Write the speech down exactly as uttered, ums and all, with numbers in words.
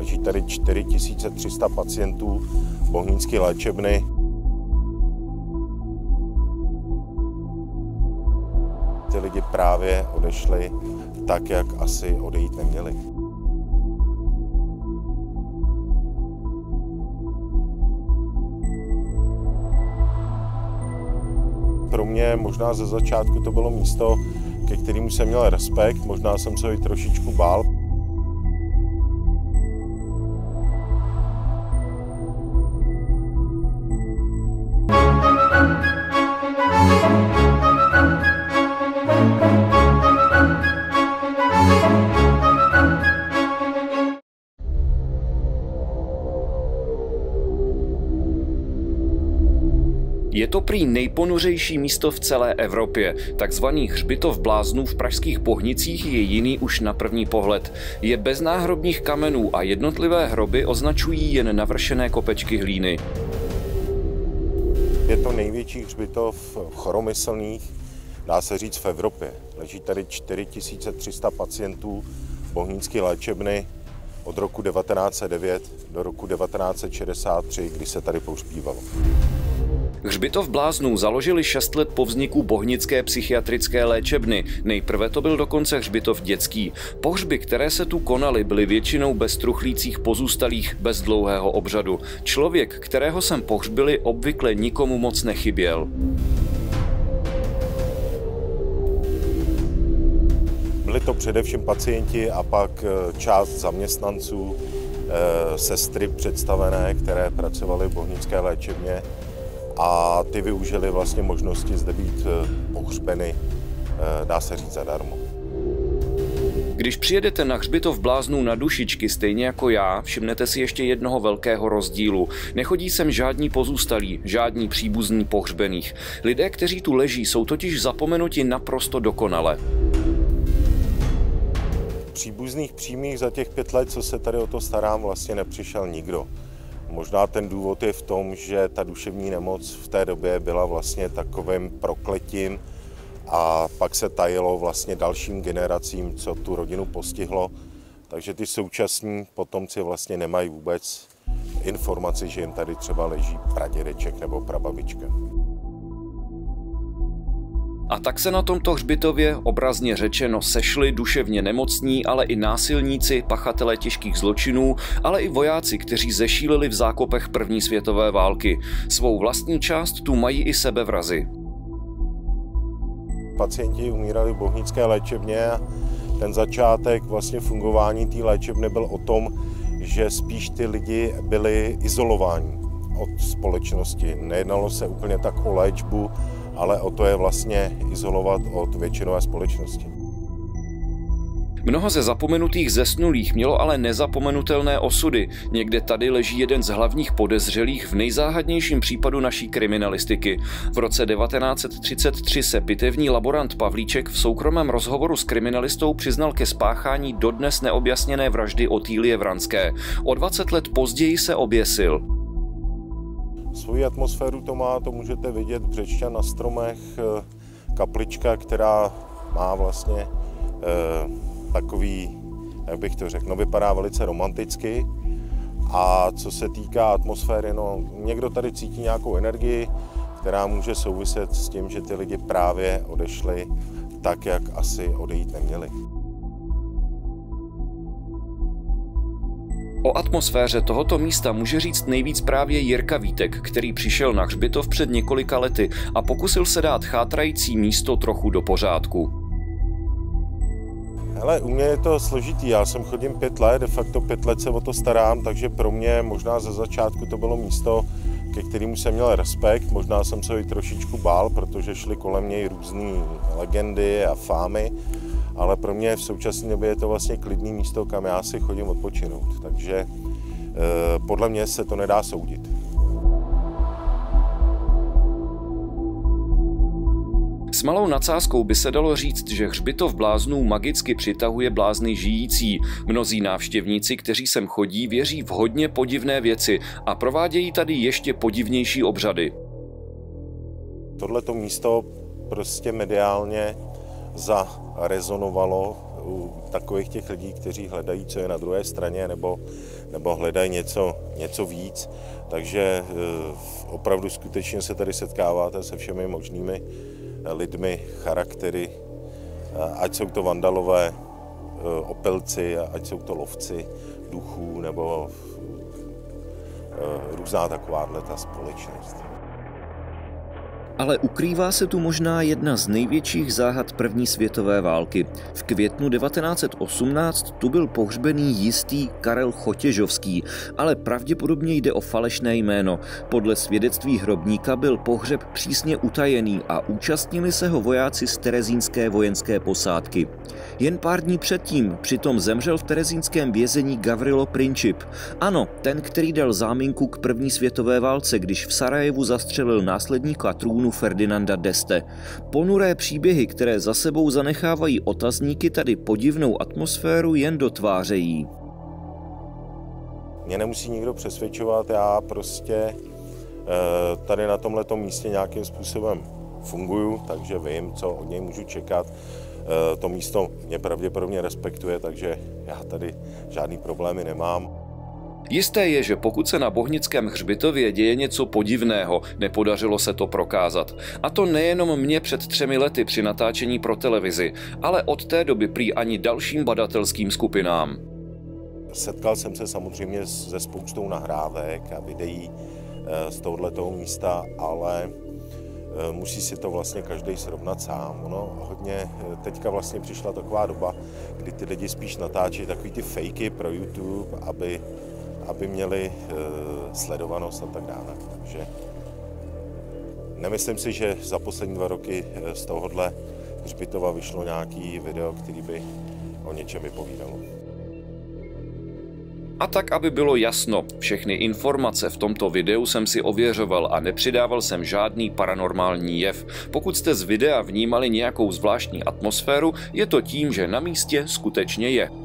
Leží tady čtyři tisíce tři sta pacientů Bohnické léčebny. Ty lidi právě odešli tak, jak asi odejít neměli. Pro mě možná ze začátku to bylo místo, ke kterému jsem měl respekt, možná jsem se ho i trošičku bál. Je to prý nejponuřejší místo v celé Evropě. Takzvaný hřbitov bláznů v pražských Bohnicích je jiný už na první pohled. Je bez náhrobních kamenů a jednotlivé hroby označují jen navršené kopečky hlíny. Je to největší hřbitov choromyslných, dá se říct, v Evropě. Leží tady čtyři tisíce tři sta pacientů Bohnické léčebny od roku devatenáct set devět do roku devatenáct set šedesát tři, kdy se tady pohřbívalo. Hřbitov bláznů založili šest let po vzniku Bohnické psychiatrické léčebny. Nejprve to byl dokonce hřbitov dětský. Pohřby, které se tu konaly, byly většinou bez truchlících pozůstalých, bez dlouhého obřadu. Člověk, kterého sem pohřbili, obvykle nikomu moc nechyběl. Byli to především pacienti a pak část zaměstnanců, sestry představené, které pracovaly v Bohnické léčebně. A ty využili vlastně možnosti zde být pohřbeny, dá se říct, zadarmo. Když přijedete na hřbitov bláznů na Dušičky, stejně jako já, všimnete si ještě jednoho velkého rozdílu. Nechodí sem žádní pozůstalí, žádní příbuzní pohřbených. Lidé, kteří tu leží, jsou totiž zapomenuti naprosto dokonale. Příbuzných přímých za těch pět let, co se tady o to starám, vlastně nepřišel nikdo. Možná ten důvod je v tom, že ta duševní nemoc v té době byla vlastně takovým prokletím a pak se tajilo vlastně dalším generacím, co tu rodinu postihlo. Takže ty současní potomci vlastně nemají vůbec informaci, že jim tady třeba leží pradědeček nebo prababička. A tak se na tomto hřbitově, obrazně řečeno, sešli duševně nemocní, ale i násilníci, pachatelé těžkých zločinů, ale i vojáci, kteří zešílili v zákopech první světové války. Svou vlastní část tu mají i sebevrazi. Pacienti umírali v Bohnické léčebně a ten začátek vlastně fungování té léčebny byl o tom, že spíš ty lidi byli izolováni od společnosti. Nejednalo se úplně tak o léčbu, ale o to je vlastně izolovat od většinové společnosti. Mnoho ze zapomenutých zesnulých mělo ale nezapomenutelné osudy. Někde tady leží jeden z hlavních podezřelých v nejzáhadnějším případu naší kriminalistiky. V roce devatenáct set třicet tři se pitevní laborant Pavlíček v soukromém rozhovoru s kriminalistou přiznal ke spáchání dodnes neobjasněné vraždy Otýlie Vranské. O dvacet let později se oběsil. Svoji atmosféru to má, to můžete vidět, břečťan na stromech, kaplička, která má vlastně eh, takový, jak bych to řekl, no vypadá velice romanticky. A co se týká atmosféry, no někdo tady cítí nějakou energii, která může souviset s tím, že ty lidi právě odešli tak, jak asi odejít neměli. O atmosféře tohoto místa může říct nejvíc právě Jirka Vítek, který přišel na hřbitov před několika lety a pokusil se dát chátrající místo trochu do pořádku. Hele, u mě je to složitý, já jsem chodím pět let, de facto pět let se o to starám, takže pro mě možná ze začátku to bylo místo, ke kterému jsem měl respekt, možná jsem se ho i trošičku bál, protože šly kolem něj různé legendy a fámy, ale pro mě v současné době je to vlastně klidné místo, kam já si chodím odpočinout, takže eh, podle mě se to nedá soudit. S malou nadsázkou by se dalo říct, že hřbitov bláznů magicky přitahuje blázny žijící. Mnozí návštěvníci, kteří sem chodí, věří v hodně podivné věci a provádějí tady ještě podivnější obřady. Tohleto místo prostě mediálně zarezonovalo u takových těch lidí, kteří hledají, co je na druhé straně, nebo, nebo hledají něco, něco víc. Takže opravdu skutečně se tady setkáváte se všemi možnými lidmi, charaktery, ať jsou to vandalové, opelci, ať jsou to lovci duchů, nebo různá takováhle ta společnost. Ale ukrývá se tu možná jedna z největších záhad první světové války. V květnu devatenáct set osmnáct tu byl pohřbený jistý Karel Chotěžovský, ale pravděpodobně jde o falešné jméno. Podle svědectví hrobníka byl pohřeb přísně utajený a účastnili se ho vojáci z terezínské vojenské posádky. Jen pár dní předtím přitom zemřel v terezínském vězení Gavrilo Princip. Ano, ten, který dal záminku k první světové válce, když v Sarajevu zastřelil následníka trůnu Ferdinanda d'Este. Ponuré příběhy, které za sebou zanechávají otazníky, tady podivnou atmosféru jen dotvářejí. Mě nemusí nikdo přesvědčovat, já prostě tady na tomhletom místě nějakým způsobem funguju, takže vím, co od něj můžu čekat. To místo mě pravděpodobně respektuje, takže já tady žádný problémy nemám. Jisté je, že pokud se na Bohnickém hřbitově děje něco podivného, nepodařilo se to prokázat. A to nejenom mě před třemi lety při natáčení pro televizi, ale od té doby prý ani dalším badatelským skupinám. Setkal jsem se samozřejmě se spoustou nahrávek a videí z tohoto místa, ale musí si to vlastně každý srovnat sám. Ono hodně, teďka vlastně přišla taková doba, kdy ty lidi spíš natáčí takový ty fejky pro YouTube, aby, aby měli uh, sledovanost a tak dále. Takže nemyslím si, že za poslední dva roky z tohohle hřbitova vyšlo nějaký video, který by o něčem vypovídalo. A tak, aby bylo jasno, všechny informace v tomto videu jsem si ověřoval a nepřidával jsem žádný paranormální jev. Pokud jste z videa vnímali nějakou zvláštní atmosféru, je to tím, že na místě skutečně je.